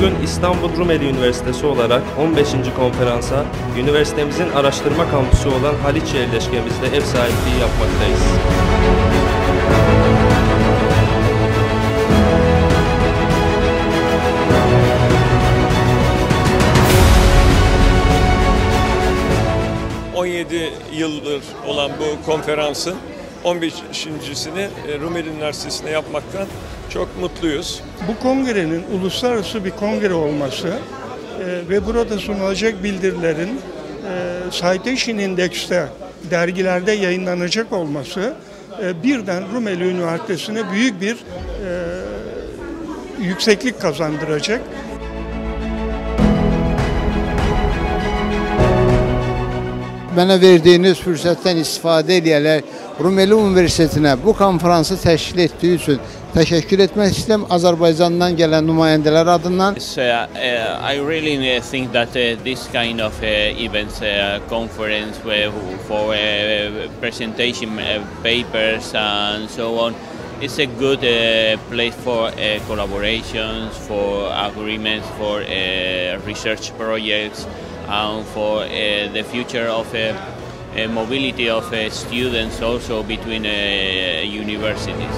Bugün İstanbul Rumeli Üniversitesi olarak 15. konferansa üniversitemizin araştırma kampüsü olan Haliç yerleşkemizde ev sahipliği yapmaktayız. Yıldır olan bu konferansın 15.sini Rumeli Üniversitesi'nde yapmaktan çok mutluyuz. Bu kongrenin uluslararası bir kongre olması ve burada sunulacak bildirilerin Citation Index'te dergilerde yayınlanacak olması birden Rumeli Üniversitesi'ne büyük bir yükseklik kazandıracak. Mənə verdiyiniz fürsətdən istifadə edərək Rumeli Universitetinə bu konferansı təşkil etdiyi üçün təşəkkür etmək istəyirəm Azərbaycandan gələn nümayəndələr adından. I really think that this kind of events, conference for presentation papers and so on, it's a good place for collaborations, for agreements, for research projects, and for the future of mobility of students also between universities.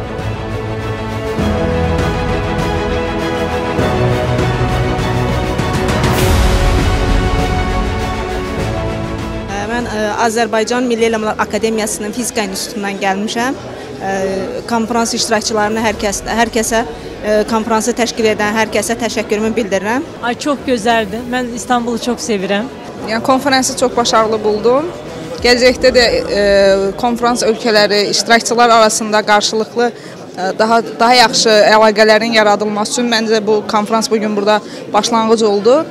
Mən Azərbaycan Milli Elmlər Akademiyasının Fizika İnstitutundan gəlmişəm. Konferans iştirakçılarına hər kəsə konferansı təşkil edən hər kəsə təşəkkürümü bildirirəm. Ay çok güzeldi. Ben İstanbul'u çok sevirəm. Yəni konferansı çox başarılı buldum. Gələcəkdə də konferans ölkələri, iştirakçılar arasında qarşılıqlı daha yaxşı əlaqələrin yaradılması üçün məncə bu konferans bugün burada başlanğıc oldu.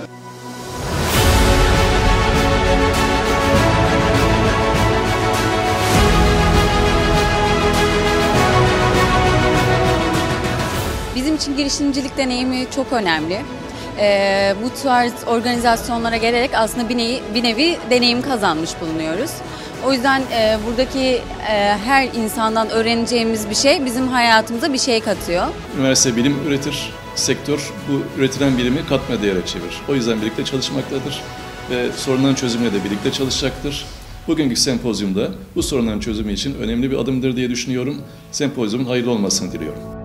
Bizim için girişimcilik deneyimi çok önemli. Bu tarz organizasyonlara gelerek aslında bir nevi deneyim kazanmış bulunuyoruz. O yüzden buradaki her insandan öğreneceğimiz bir şey bizim hayatımıza bir şey katıyor. Üniversite bilim üretir, sektör bu üretilen bilimi katma değere çevirir. O yüzden birlikte çalışmaktadır ve sorunların çözümüne de birlikte çalışacaktır. Bugünkü sempozyumda bu sorunların çözümü için önemli bir adımdır diye düşünüyorum. Sempozyumun hayırlı olmasını diliyorum.